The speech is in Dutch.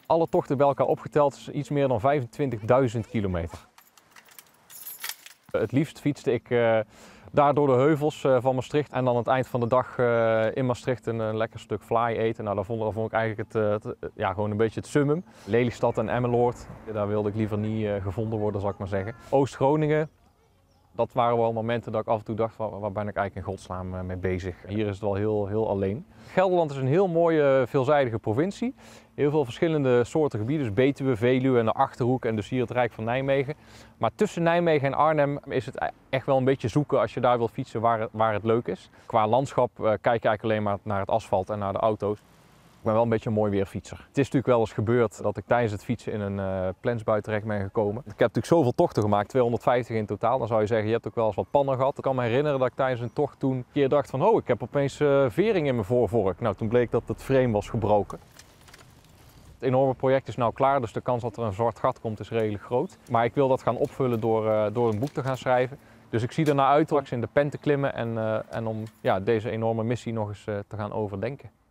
Alle tochten bij elkaar opgeteld is iets meer dan 25.000 kilometer. Het liefst fietste ik daar door de heuvels van Maastricht en dan aan het eind van de dag in Maastricht een lekker stuk fly eten. Nou, dat vond ik eigenlijk gewoon een beetje het summum. Lelystad en Emmeloord, daar wilde ik liever niet gevonden worden, zal ik maar zeggen. Oost-Groningen, dat waren wel momenten dat ik af en toe dacht, waar ben ik eigenlijk in godsnaam mee bezig. Hier is het wel heel alleen. Gelderland is een heel mooie, veelzijdige provincie. Heel veel verschillende soorten gebieden, dus Betuwe, Veluwe en de Achterhoek en dus hier het Rijk van Nijmegen. Maar tussen Nijmegen en Arnhem is het echt wel een beetje zoeken als je daar wilt fietsen waar het leuk is. Qua landschap kijk je eigenlijk alleen maar naar het asfalt en naar de auto's. Ik ben wel een beetje een mooi weerfietser. Het is natuurlijk wel eens gebeurd dat ik tijdens het fietsen in een plensbui terecht ben gekomen. Ik heb natuurlijk zoveel tochten gemaakt, 250 in totaal. Dan zou je zeggen, je hebt ook wel eens wat pannen gehad. Ik kan me herinneren dat ik tijdens een tocht toen een keer dacht van, oh, ik heb opeens vering in mijn voorvork. Nou, toen bleek dat het frame was gebroken. Het enorme project is nou klaar, dus de kans dat er een zwart gat komt is redelijk groot. Maar ik wil dat gaan opvullen door een boek te gaan schrijven. Dus ik zie er naar uit straks in de pen te klimmen en om deze enorme missie nog eens te gaan overdenken.